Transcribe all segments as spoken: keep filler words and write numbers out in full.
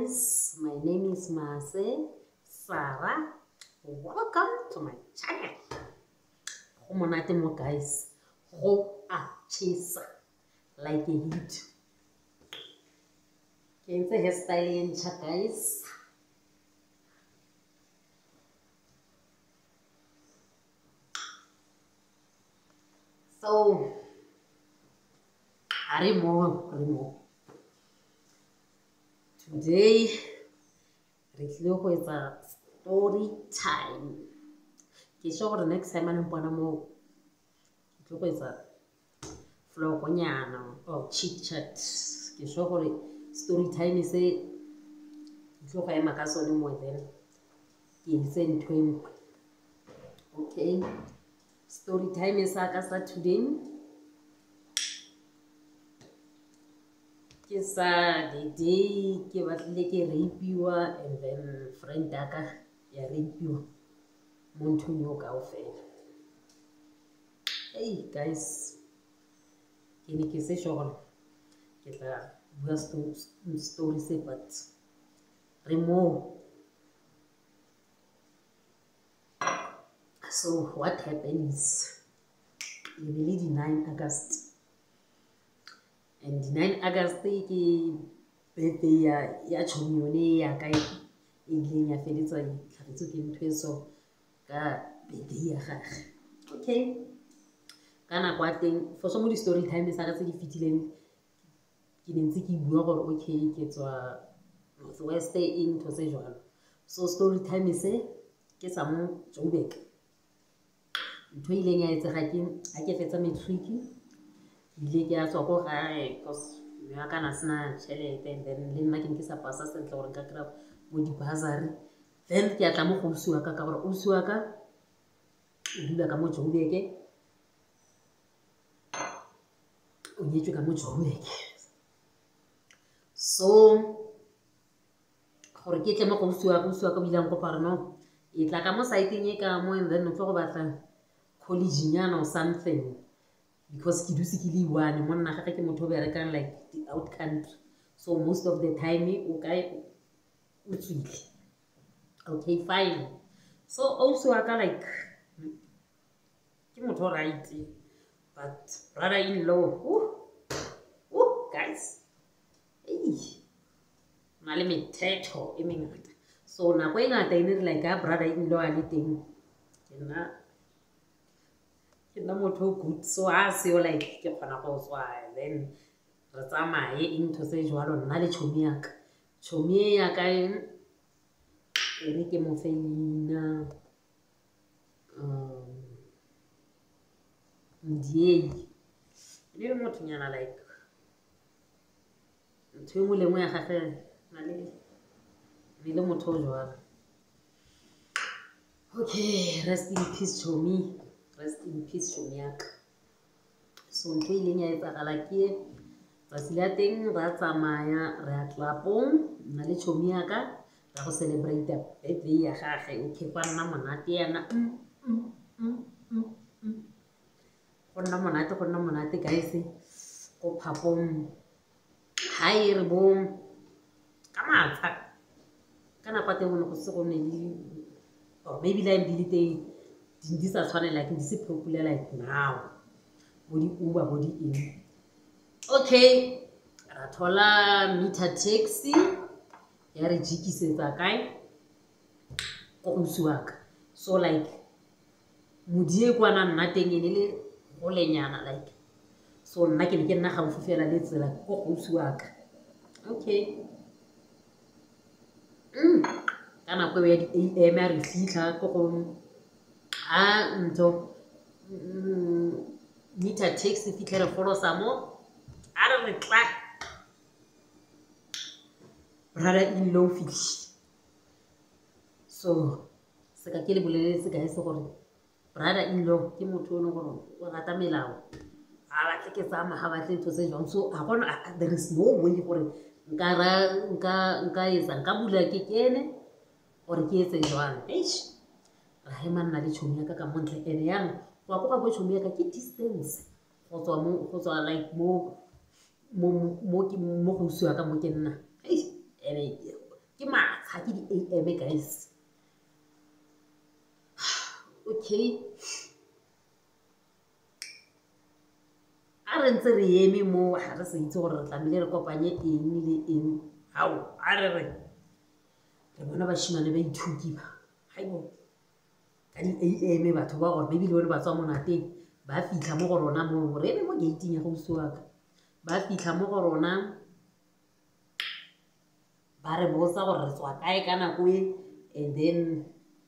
guys, my name is Mase Sarah. Welcome to my channel. Go monate mo guys. Go a chase like a heat. Can say hairstyle in chat guys. So, Arimo, Arimo. Today, it's a story time. It's over the next time I'm going to it's a flow or chit chat. It's over story time is a look at my castle more than it's in twin. Okay, story time is a today. Ke sa the day ke batlile ke rapiwa and then friend aka ya rapiwa mo nthong yo kaofela. Hey guys, ke ne ke se sure ke tla bua story se but remo. So what happened is really the ninth of August. And the ninth of August ke birthday ya ya chomyone ya ka ileng ya feditsa ikharetso ke ntwe so ka birthday ya gagwe. Okay, kana kwa teng for some of the story time sa ka tse di fitileng ke nentse ke bua gore okay ke tswa northwest in to se jwalo. So story time is ke sa mo Joburg ntho ileng ya etsega ke a ke fetsa matric ile ke a tswa go gae cause ya kana sna chelete and then le nna ke nke sa pasa sentle gore nka kra mo di bazari then ke atla mo go usiwa ka ka gore usiwa ka o dula ka mo Joburg o nyetswe ka mo Joburg. So gore ke tle mo go usiwa ka usiwa ka bilang go pare no e tla ka mo site e ka mo and then no tlo go batla college nyana or something because ke dutse ke le one monna ga ke motho be rekang like the out country, so most of the time o ka o tswile. Okay fine, so also aka like ke motho right but brother in law oh oh guys hey na le methetho e mengata, so nako e ngata ene like a brother in law a le teng nna no more good, so I feel like ke khona go tswa then re tsamaye into se jwalo nna le chomi yaka chomi yaka e re ke mo felina um ndiye le motho nyana like ntho mo le mo ya gagwe na le le motho jwalo. Okay, rest in peace chomi, rest in peace chomiaka. So ntho ileng ya etsagala ke tsatsi la teng ra tsamaya re a tlapong nna le chomiaka ra go celebrate birthday ya gagwe. Okay kwa nna monate yana go nna monate go nna monate guys go phapong hai re bo ka matsha kana kwa teng go se go ne le or maybe like dilite di sa tshwane like di se popular like now body Uber body in. Okay, ra thola meter taxi ya re jikisetsa kae go usiwaka, so like modie kwana nna teng ene le go lenyana like so nna ke ne ke nna ga go fela le tsela go usiwaka. Okay mm kana kwa ya di A M re fitla go go a ntho meter taxi fitla re follow samo a re tla brother in law fitla, so se ka ke le bolele se ka se gore brother in law ke motho no gore o rata melao a ba tle ke tsama ha ba tle ntho se jwang, so a gona there is no way gore nka ra nka nka etsa nka bula ke kene or ke etse jwang. Eish ra hema nna le chomi yaka ka montle ene yang wa go ka bo chomi yaka ke distance go tswa mo go tswa like mo mo mo ke mo go usiwa ka mo ke nna. Eish ene ke matsha ke di A M guys. Okay, a re ntse re eme mo ga re se itse gore re tlamehile re kopanye eng le eng. Hao a re re re bona bashimane ba ithuki ba haibo ka di A M batho ba gore maybe le bone ba tswa monateng ba fitlha mo go rona mo re eme mo gating ya go usiwaka ba fitlha mo go rona ba re botsa gore re tswa kae ka nako e, and then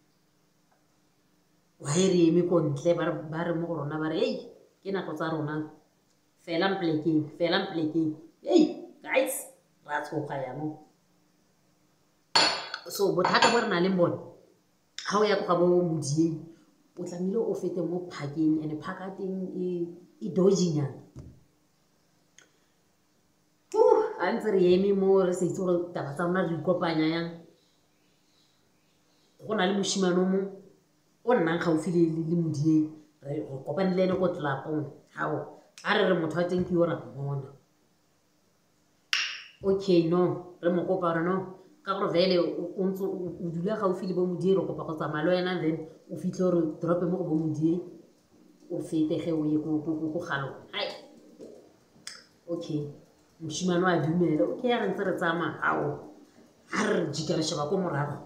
wa e re eme ko ntle ba re mo go rona ba re hey ke nako tsa rona fela mplekeng fela mplekeng hey guys ra tshoga yano. So bothata bo re na le bone ha o ya go ga bo modieng o tlamehile o fete mo parking and parking e e dojinyana a ntse re eme mo re se itse gore taba tsa rona re ikopanya yang. Go na le moshimane mo o nnang gaufi le modieng re kopane le ene ko tlelapong. Hao a re re motho wa teng ke yo ra mmona. Okay no re mo kopa gore no ka gore vele o ntse o dula gaufi le bo modieng re kopa go tsamaya le wena then o fitlhe gore drope mo go bo modieng o fete ge o ye ko galong. Hai okay moshimane wa dumela. Okay ya re ntse re tsamaya. Hao a re jika re sheba ko morago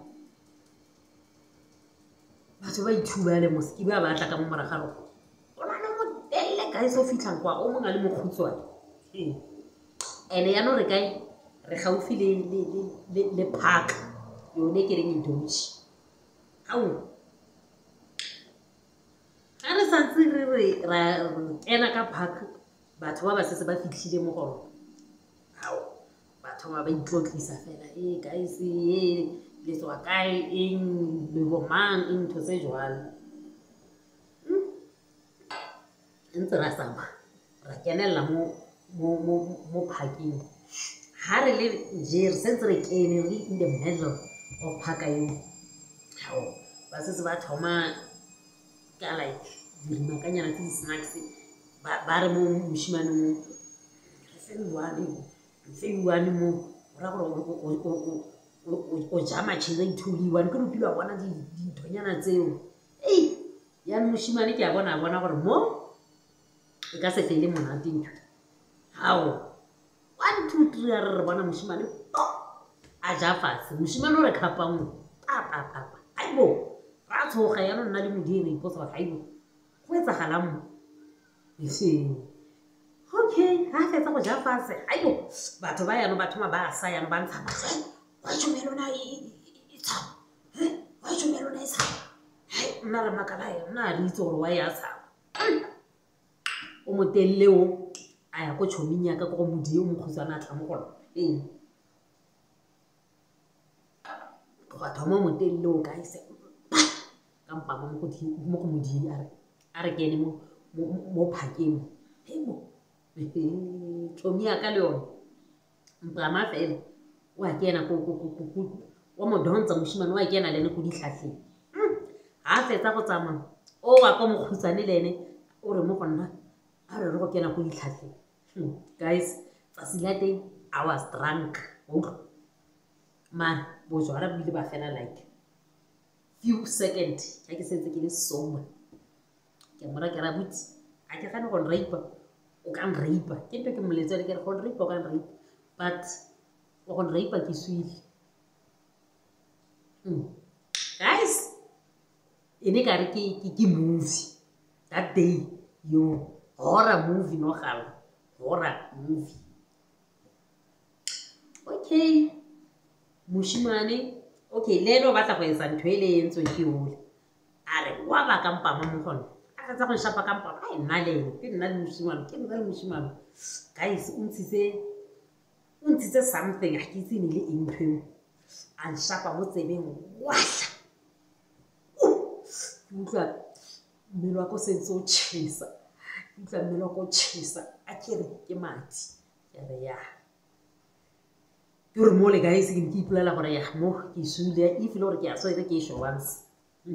batho ba ithuba le moski ba batla ka mo morago o na le modelle guys o fitlhang kwa o mongwe a le mokhutswane ene ya no re kae re gaufi le park yone ke reng e doji. Au a re santse re re ra kena ka park batho ba ba setse ba fitlhile mo go rona. Au batho ba ba itlotlisa fela eh guys eh le tswa kae eng le bo mang eng ntho tse jwalo ntse ra sama ra kenella mo mo parking ha re le je re sentse re kene re in the middle of park eo. Hao ba setse ba thoma ka like dirimakanyana tse di-snacks ba re mo moshimane mo re feiwane re feiwane mo ra gore o jama tšhele ithuliwane ke rupile wa bona dinthonyana tseo ei yana moshimane ke a bona a bona gore mo e ka se fele monate ntho. Hao one two three a re re bona moshimane a ja fatshe moshimane o re kgapangwe papapapa aibo ra tshoga yana nna le modiri re ipotsa gore aibo go etsagalang mo ese. Okay ha fetsa go ja fatshe aibo batho ba yano batho ma ba sa yano ba ntsha wa tšhomelona e tshaba wa tšhomelona e tshaba hai nna re makala ena nna re itse gore wa ya tshaba o motelele o a ya ko tšhoming yaka ko go modie o mokhutsana a tla mo gona ee go thoma motelele o ka ise ka mpama mo go modie a re kene mo parking hemo tšhomi yaka le yone mpama fela wa kena ko wa mo dontsha moshimane wa kena le ene go ditlhatlheng ha fetsa go tsamaya o wa ko mokhutsane le ene o re mo go nna a re re go kena go ditlhatlheng. Guys tsatsi la teng I was drunk man bojwala bo ile ba fela like few second ha ke sentse ke le sober ke mora ke ra butse a ke gane go nraipa o ka nraipa ke ntwe ke moletsa le ke re go nraipa o ka nraipa but o go nraipa ke swile. Guys ene ka re ke movie that day yo horror movie no gala horror movie. Okay moshimane okay le no batla go etsa ntho e le entswe ke ole a re wa ba ka mpama mo gona a fetsa go shapa ka mpama ai nna le ke nna le moshimane ke nna le moshimane. Guys o ntshitse o ntshitse something a ke itse ne le eng pheo a nshapa mo tsebeng wahla ke utlwa mmele wa ko sentse o tšhesa ke utlwa mmele wa ko tšhesa a ke re ke mati ke re ya ke re mo le guys ke ke ipolela gore ya mo ke suile e file gore ke a soile ke sho once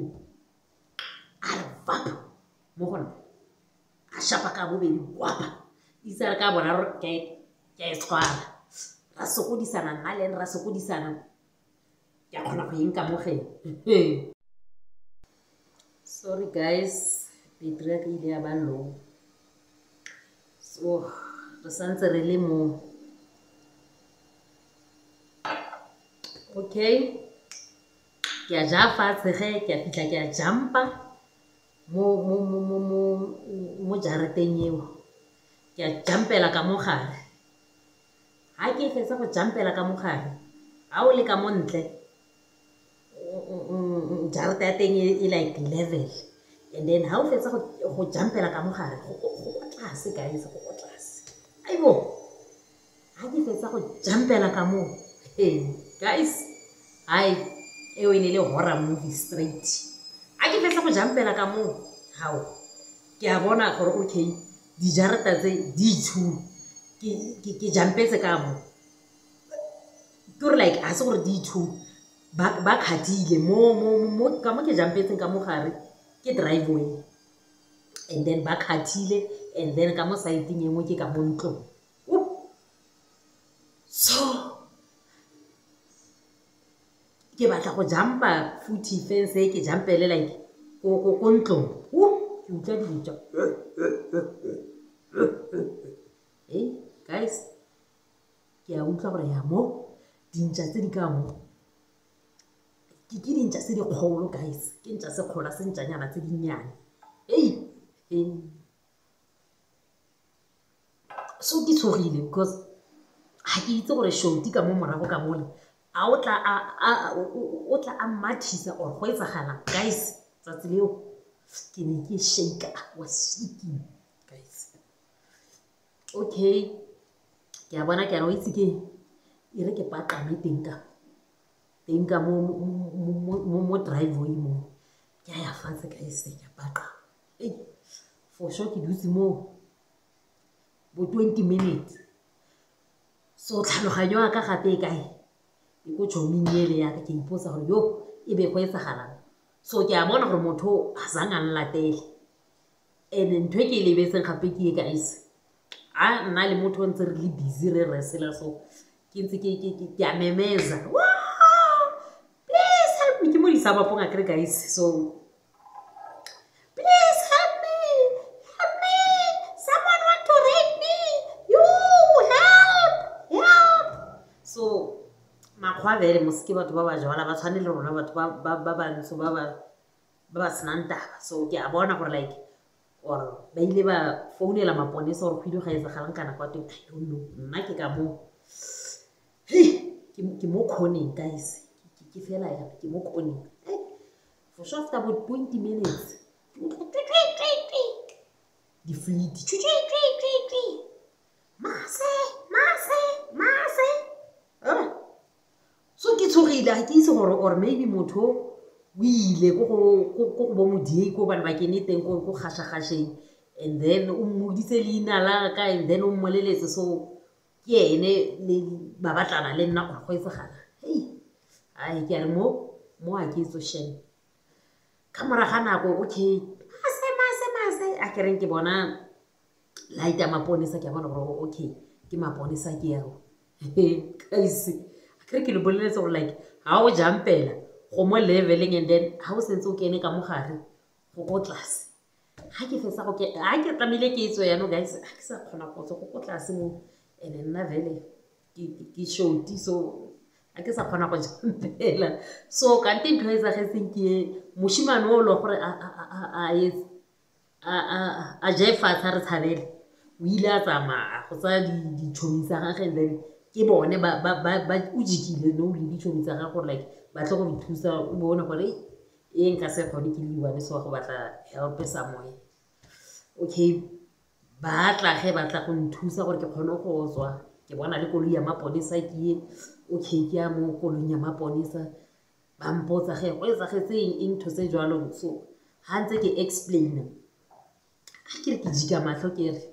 a re vap mo gona a shapa ka bobedi wapa itse re ka bona re ke ke tshwara ra sokodisana nna le ra sokodisana ke a kgona go eng ka mogeng. Sorry guys, battery ya ka ile ya ba low, so re santse re le mo. Okay, ke a ja fatshe ge ke a fitlha ke a jumpa mo mo mo mo mo mo jarateng eo, ke a jumpela ka mo gare. Ha ke fetsa go jumpela ka mo gare, ha o le ka mo ntle jarata ya teng e like level, and then ha o fetsa go jumpela ka mo gare go tlase guys, go tlase. Aibo, ha ke fetsa go jumpela ka mo, hey guys, hai eo e ne le horror movie straight. Ha ke fetsa go jumpela ka mo, hao ke a bona gore okay dijarata tse di two ke jumpetse ka mo, ke gore like a se gore di two ba khathile mo ka mo ke jumpetseng ka mo gare ke driveway, and then ba khathile, and then ka mo side-eng engwe ke ka mo ntlong. So ke batla go jumpa footy fence e ke jumpele like ko ntlong, ke utlwa dintja. Hey guys, ke a utlwa gore ya mo dintja tse di ka mo ke ke dintja tse di kgolo guys, ke ntja se kgola se ntjanyana tse dinnyane. Hey, hey. So ke tshogile because ha ke itse gore shoti ka mo morago ka mole a o tla o tla a mathisa or go etsagala guys. Tsatsi leo ke ne ke shake, was shaking guys. Okay, ke a bona ke a re o itse ke e re ke paqame teng ka teng ka mo driveway mo, ke a ya fatshe guys, ke a paqama. Hey, for sure ke dutse mo bo twenty minutes. So tlhaloganyo ya ka gape e kae e ko tšhoming ele ya ka, ke ipotsa gore yo e be go etsagalang. So ke a bona gore motho a sang a nlatele, and ntho e ke e lebetseng gape ke e guys, a nna le motho ntse re le busy re resela, so ke ntse ke a memeza, wow please help me, ke mo disabapong a kere guys. So please help me, help me, someone want to rape me, you help, help. So makgwa vele moske batho ba ba jwala ba tshwane le rona batho ba bantsho ba ba senang taba. So ke a bona gore like or ba ile ba founela maponesa gore kgwedi ga etsagalang kana kwa teng, I don't know. Nna ke ka mo ke mo khoneng guys, ke fela ya ke mo khoneng for sure after about twenty minutes di fleet mase mase mase. So ke tshogile ha ke itse gore or maybe motho o ile ko go bo modie ko bana ba kene teng ko kgasha-kgasheng, and then o mmoditse leina la ka, and then o mmoleletse. So ke ene le ba batlana le nna gore go etsagala. Hey, ai ke a re mo mo a ke itse shame ka moraga nako. Okay, mase mase mase a ke reng ke bona light ya maponesa, ke a bona gore okay ke maponesa ke yao. Guys, kere ke le boleletse gore like ha o jumpela go mo leveling, and then ha o sentse o kene ka mo gare go ko tlase. Ha ke fetsa go ke ha ke tlamile ke etswe yano guys, ha ke sa kgona go tswa go ko tlase mo, and nna vele ke shoti, so ha ke sa kgona go jumpela. So kante ntho e tsagetseng ke moshimane o lo gore a a je fatshe re tshabele o ile a tsamaya go tsaya ditšhomi tsa gage, and then ke bone ba o jikile no le ditšhomi tsa gage gore like ba tle go re thusa. O bone gore e nka se kgone ke le one so go batla help somewhere. Okay, ba tla ge ba tla go nthusa gore ke kgone go tswa. Ke bona le koloi ya maponesa ke e okay, ke ya mo koloi ya maponesa ba mpotsa ge go etsagetseng eng ntho tse jwalo. So ha ntse ke explain a ke re ke jika matlho ke re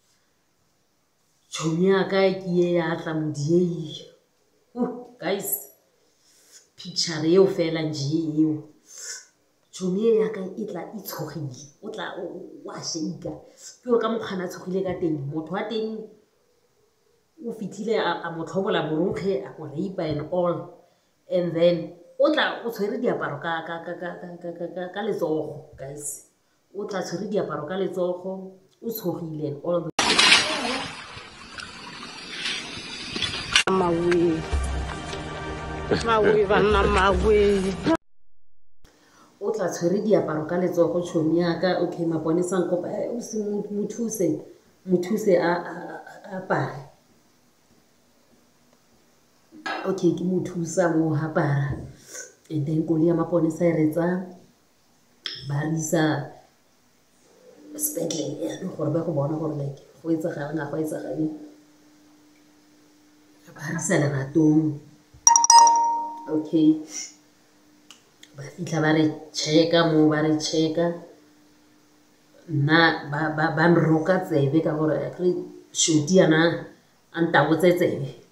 tšhomi ya ka ke e ya tla modiei. Guys, picture eo fela nje eo tšhomi e ya ka e tla e tshogile, o tla wa shake ke gore ka mokgana tshogile ka teng. Motho wa teng o fitlhile a motlhobola borokge a go rape and all, and then o tla o tshwere diaparo ka ka ka ka ka ka ka ka letsogo guys o tla tshwere diaparo ka letsogo o tshogile all the mawe mawe bana mawe o tla tshwere diaparo ka letsogo tšhomi yaka okay maponesa nkopa o se mo thuse mo thuse a apare okay ke mo thusa mo hapara and then koli ya maponesa e retsa ba risa sepetlele ya gore ba go bona gore like go etsagalang ga go etsagalang ba risa leratong okay ba fitlha ba re checka mo ba re checka nna ba ba ba nroka tsebe ka gore re shoti yana a ntabotse tsebe